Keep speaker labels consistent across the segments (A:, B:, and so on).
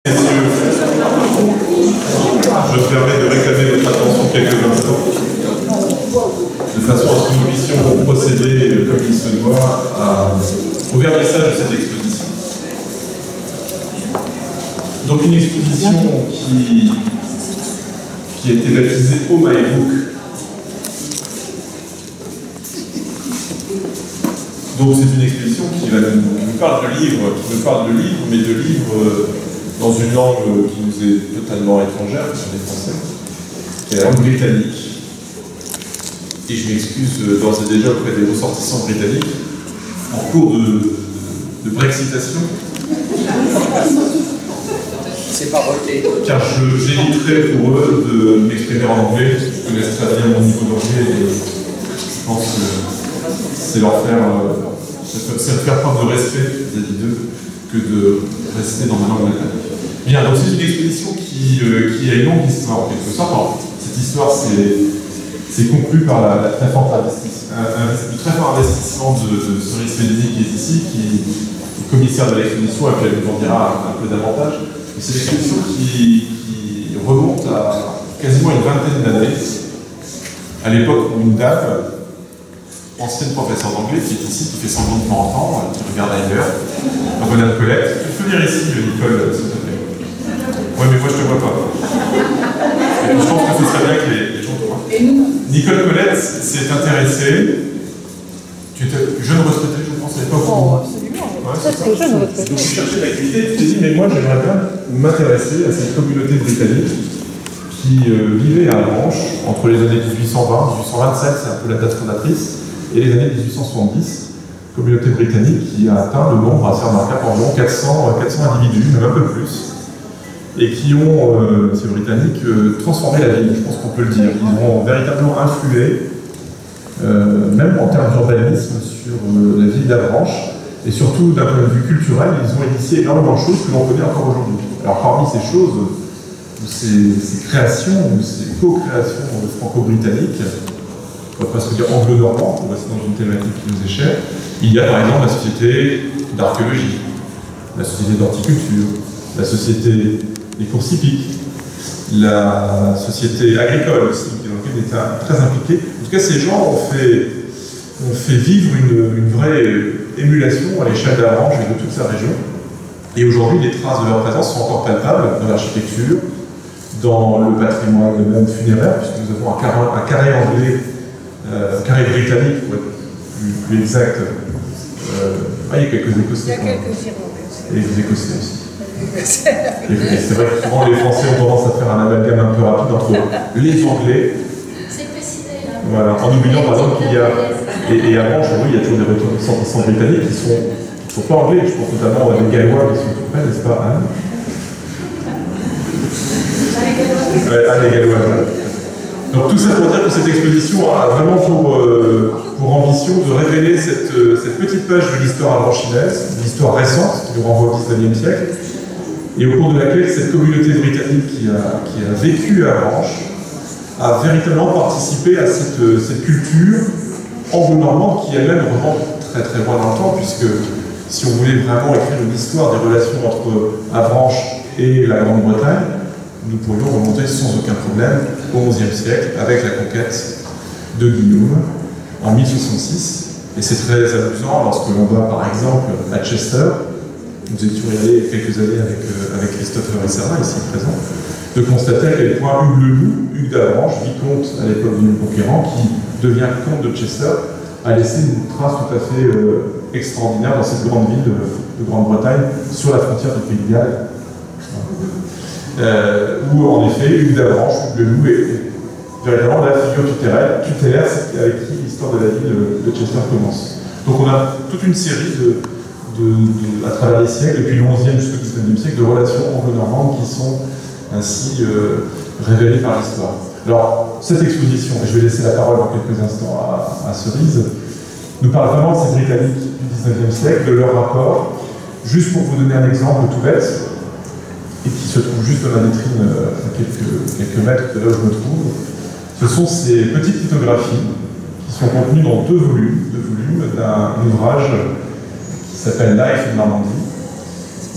A: Messieurs, je me permets de réclamer votre attention quelques instants, de façon à ce que nous puissions procéder, comme il se doit, au vernissage de cette exposition. Donc une exposition qui a été baptisée Oh My Book. Donc c'est une exposition qui nous parle de livres, mais de livres dans une langue qui nous est totalement étrangère, qui sont les français, qui est la langue britannique. Et je m'excuse d'ores et déjà auprès des ressortissants britanniques en cours de brexitation.
B: C'est pas voté.
A: Car j'éviterai pour eux de m'exprimer en anglais, parce qu'ils connaissent très bien mon niveau d'anglais et je pense que c'est leur faire preuve de respect vis-à-vis d'eux que de rester dans ma langue natale. Bien, donc c'est une exposition qui a une longue histoire en quelque sorte. Alors, cette histoire c'est conclu par le très fort investissement de Cerise Fédini qui est ici, qui est commissaire de l'exposition et puis elle nous en dira un peu davantage. C'est une exposition qui remonte à quasiment une vingtaine d'années, à l'époque où une dame, ancienne professeure d'anglais, qui est ici, qui fait semblant de pas entendre, qui regarde ailleurs, Madame Colette. Tu peux venir ici, Nicole, s'il te plaît. Oui, mais moi je te vois pas. Et je pense que ce serait bien que les gens te voient. Nicole Colette s'est intéressée. Tu étais jeune retraitée, je pense, à l'époque.
C: Oh, absolument.
A: Ouais,
C: Ça, c'est jeune retraitée.
A: Donc tu cherchais l'activité, tu t'es dit, mais moi j'aimerais bien m'intéresser à cette communauté britannique qui vivait à Avranches entre les années 1820 et 1827, c'est un peu la date fondatrice, et les années 1870, communauté britannique qui a atteint le nombre assez remarquable environ 400 individus, même un peu plus, et qui ont, ces Britanniques, transformé la ville, je pense qu'on peut le dire. Ils ont véritablement influé, même en termes d'urbanisme, sur la ville d'Avranches, et surtout d'un point de vue culturel, ils ont initié énormément de choses que l'on connaît encore aujourd'hui. Alors parmi ces choses, ou ces créations, ou ces co-créations franco-britanniques, on va presque dire anglo-normand, pour rester dans une thématique qui nous est chère, il y a par exemple la société d'archéologie, la société d'horticulture, la société des courses hippiques, la société agricole aussi, dans laquelle on est très impliqué. En tout cas, ces gens ont fait vivre une vraie émulation à l'échelle d'Avranches et de toute sa région. Et aujourd'hui, les traces de leur présence sont encore palpables dans l'architecture, dans le patrimoine même funéraire, puisque nous avons un carré anglais, carré britannique pour être plus exact. Il y a quelques Écossais.
C: Il y a quelques Irlandais aussi.
A: Et les Écossais aussi. Et c'est vrai que souvent les Français ont tendance à faire un amalgame un peu rapide entre les Anglais.
D: C'est précisé là.
A: Voilà, en oubliant par exemple qu'il y a. Et avant, oui, il y a toujours des ressortissants britanniques qui ne sont pas anglais. Je pense notamment à des Gallois qui sont tout près, n'est-ce pas, Anne? Les Gallois, voilà. Donc tout ça pour dire que cette exposition a vraiment pour ambition de révéler cette petite page de l'histoire avranchinaise, l'histoire récente qui nous renvoie au XIXe siècle, et au cours de laquelle cette communauté britannique qui a vécu à Avranches a véritablement participé à cette culture anglo-normande qui elle-même remonte très très loin dans le temps, puisque si on voulait vraiment écrire une histoire des relations entre Avranches et la Grande-Bretagne, nous pourrions remonter sans aucun problème au XIe siècle avec la conquête de Guillaume en 1066. Et c'est très amusant lorsque l'on va par exemple à Chester, nous étions allés quelques années avec Christophe Rissara, ici présent, de constater à quel point Hugues le Loup, Hugues d'Avranches, vicomte à l'époque du conquérant, qui devient comte de Chester, a laissé une trace tout à fait extraordinaire dans cette grande ville de Grande-Bretagne, sur la frontière du Pays de Galles. Où en effet, Hugues d'Avranches, Hugues le Loup, est véritablement la figure tutélaire avec qui l'histoire de la ville de Chester commence. Donc on a toute une série à travers les siècles, depuis le XIe jusqu'au XIXe siècle, de relations anglo-normandes qui sont ainsi révélées par l'histoire. Alors, cette exposition, et je vais laisser la parole dans quelques instants à Cerise, nous parle vraiment de ces Britanniques du XIXe siècle, de leur rapport. Juste pour vous donner un exemple tout bête, et qui se trouve juste dans la vitrine à quelques mètres de là où je me trouve, ce sont ces petites photographies qui sont contenues dans deux volumes d'un ouvrage qui s'appelle Life in Normandie,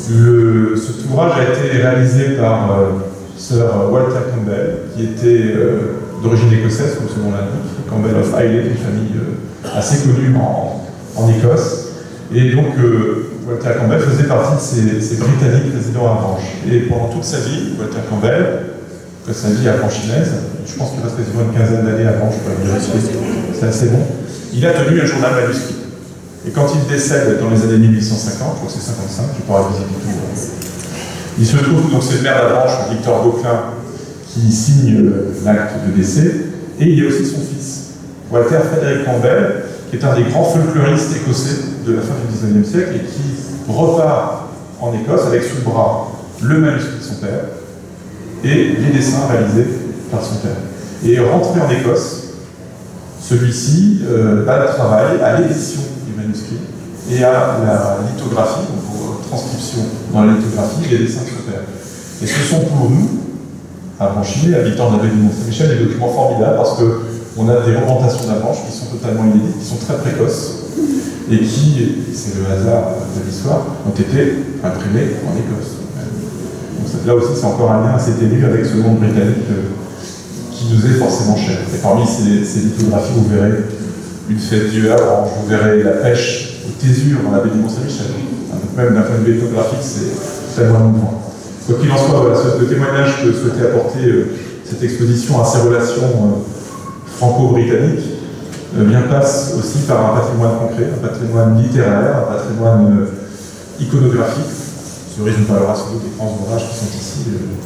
A: Cet ouvrage a été réalisé par Sir Walter Campbell, qui était d'origine écossaise, comme son nom l'indique, Campbell of Islay, une famille assez connue en Écosse. Et donc, Walter Campbell faisait partie de ces Britanniques résidant à Avranches. Et pendant toute sa vie, Walter Campbell, après sa vie avranchinaise, je pense qu'il reste quasiment une quinzaine d'années à Avranches, c'est assez bon, il a tenu un journal manuscrit. Et quand il décède dans les années 1850, je crois que c'est 55, je pourrais visiter tout. Il se trouve, donc c'est le maire d'Avranches, Victor Gauquelin, qui signe l'acte de décès, et il y a aussi son fils, Walter Frederick Campbell, qui est un des grands folkloristes écossais de la fin du XIXe siècle et qui repart en Écosse avec sous le bras le manuscrit de son père et les dessins réalisés par son père. Et rentré en Écosse, celui-ci va travailler à l'édition du manuscrit et à la lithographie, donc pour transcription dans la lithographie des dessins de son père. Et ce sont pour nous, Avranchis, habitants de la baie du Mont-Saint-Michel, des documents formidables parce qu'on a des représentations d'Avranches qui sont totalement inédites, qui sont très précoces et qui, c'est le hasard de l'histoire, ont été imprimées en Écosse. Donc là aussi, c'est encore un lien assez ténu avec ce monde britannique qui nous est forcément cher. Et parmi ces lithographies, vous verrez une fête du Havre, vous verrez la pêche au Thésure dans la baie du Mont-Saint-Michel. Même d'un point de vue ethnographique, c'est très loin de moi. Quoi qu'il en soit, voilà, ce témoignage que souhaitait apporter cette exposition à ces relations franco-britanniques bien passe aussi par un patrimoine concret, un patrimoine littéraire, un patrimoine iconographique. Cerise nous parlera sans doute des grands ouvrages qui sont ici,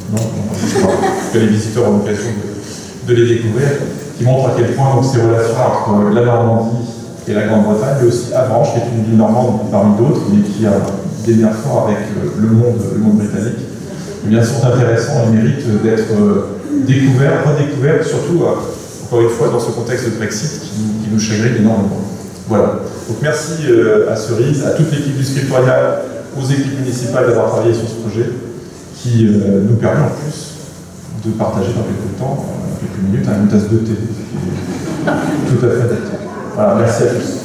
A: que les visiteurs ont l'occasion de les découvrir, qui montrent à quel point donc, ces relations entre la Normandie et la Grande-Bretagne, mais aussi Avranches, qui est une ville normande parmi d'autres, mais qui a des liens forts avec le monde britannique, eh bien, sont intéressants et méritent d'être découverts, redécouverts, surtout, encore une fois, dans ce contexte de Brexit qui nous chagrine énormément. Voilà. Donc merci à Cerise, à toute l'équipe du Scriptorial, aux équipes municipales d'avoir travaillé sur ce projet, qui nous permet en plus de partager dans quelques temps, quelques minutes, une tasse de thé, qui est tout à fait adapté. Voilà, merci à tous.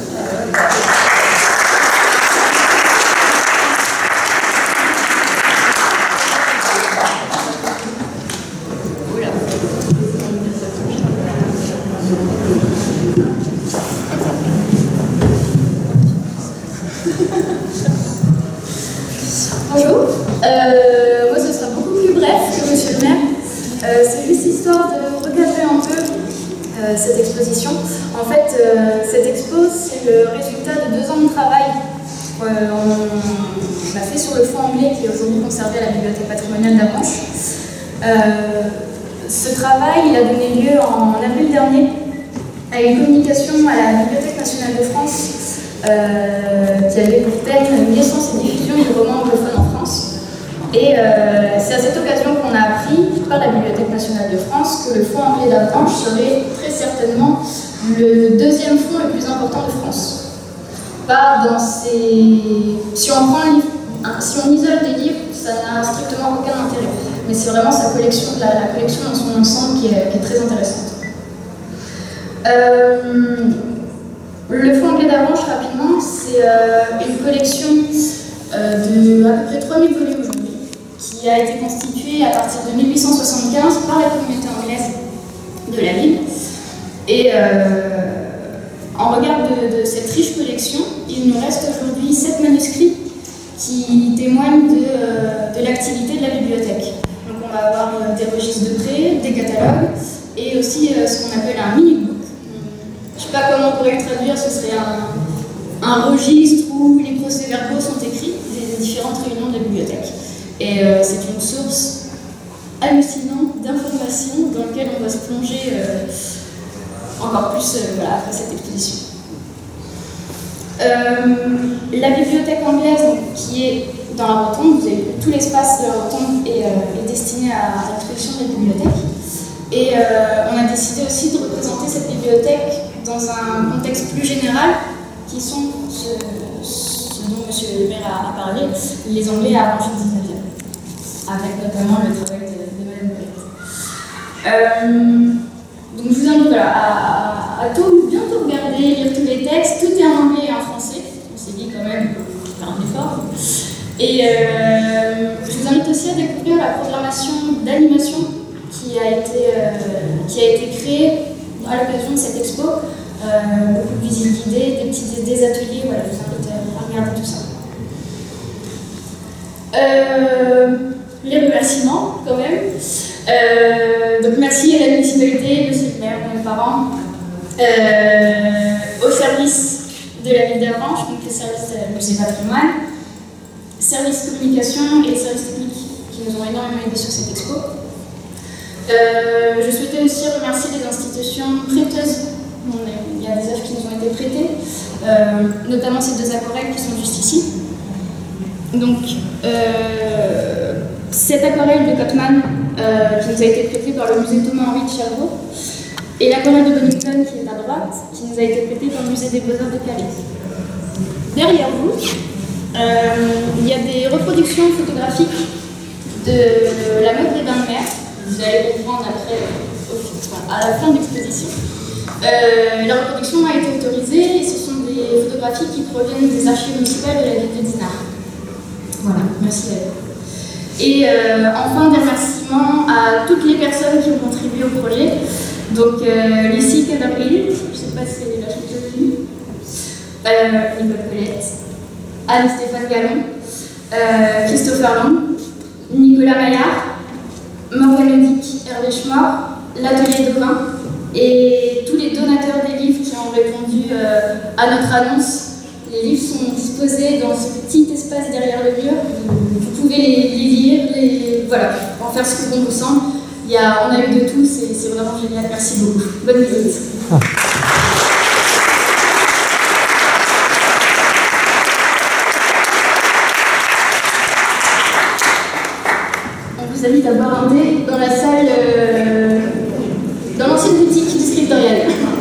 E: Bonjour, moi ce sera beaucoup plus bref que monsieur le maire. C'est juste histoire de recadrer un peu cette exposition. En fait, cette expo, c'est le résultat de 2 ans de travail on a fait sur le fonds anglais qui est aujourd'hui conservé à la Bibliothèque patrimoniale d'Avranches. Ce travail il a donné lieu en avril dernier à une communication à la Bibliothèque nationale de France qui avait pour thème une naissance et diffusion du roman anglophone en France. Et c'est à cette occasion qu'on a appris par la Bibliothèque nationale de France que le fonds anglais d'Avranches serait très certainement le 2e fonds le plus important de France. Pas dans ses... Si on isole des livres, ça n'a strictement aucun intérêt. Mais c'est vraiment sa collection, la collection dans son ensemble qui est très intéressante. Le fonds anglais d'Avranches, rapidement, c'est une collection de à peu près 3000 volumes aujourd'hui, qui a été constituée à partir de 1875 par la communauté anglaise de la ville. Et en regard de cette riche collection, il nous reste aujourd'hui 7 manuscrits qui témoignent de l'activité de la bibliothèque. Donc on va avoir des registres de prêt, des catalogues, et aussi ce qu'on appelle un mini-book. Je ne sais pas comment on pourrait le traduire, ce serait un registre où les procès-verbaux sont écrits des différentes réunions de la bibliothèque. Et c'est une source hallucinante d'informations dans laquelle on va se plonger encore plus voilà, après cette exposition. La bibliothèque anglaise, donc, qui est dans la rotonde, vous avez vu, tout l'espace de la rotonde est destiné à l'exposition de la bibliothèque. Et on a décidé aussi de représenter cette bibliothèque dans un contexte plus général, qui sont ce dont M. le maire a parlé, les Anglais à Avranches du 19e, avec notamment le travail de Mme Brett. Donc je vous invite voilà, à bien tout regarder, lire tous les textes, tout est en anglais et en français, on s'est dit quand même faire un effort. Et découvrir la programmation d'animation qui a été créée à l'occasion de cette expo. Beaucoup de visites guidées, des ateliers, voilà, je vous invite à regarder tout ça. Les remerciements, quand même. Donc merci à la municipalité, monsieur le maire, mes parents, au service de la ville d'Avranches, donc les services de musée patrimoine, service communication et les services techniques qui nous ont énormément aidés sur cette expo. Je souhaitais aussi remercier les institutions prêteuses. Il y a des œuvres qui nous ont été prêtées, notamment ces deux aquarelles qui sont juste ici. Donc, cette aquarelle de Cotman qui nous a été prêtée par le musée Thomas-Henri de Cherbourg, et l'aquarelle de Bonington qui est à droite, qui nous a été prêtée par le musée des Beaux-Arts de Calais. Derrière vous, il y a des reproductions photographiques de la meute des bains de mer. Vous allez comprendre après, à la fin de l'exposition. La reproduction a été autorisée et ce sont des photographies qui proviennent des archives municipales de la ville de Dinard. Voilà, merci à vous. Et enfin, des remerciements à toutes les personnes qui ont contribué au projet. Donc, Lucie Cadabril, je ne sais pas si elle est là, je suis venue. Nicole Colette, Anne-Stéphane Gallon, Christopher Lang, Nicolas Maillard, Morgane Dick, Hervé Schmor, l'atelier de vin et tous les donateurs des livres qui ont répondu à notre annonce. Les livres sont disposés dans ce petit espace derrière le mur. Vous pouvez les lire, voilà, en faire ce que bon vous semble. On a eu de tout, c'est vraiment génial. Merci beaucoup. Bonne visite. On vous invite à boire un thé dans la salle, dans l'ancienne boutique du Scriptorial.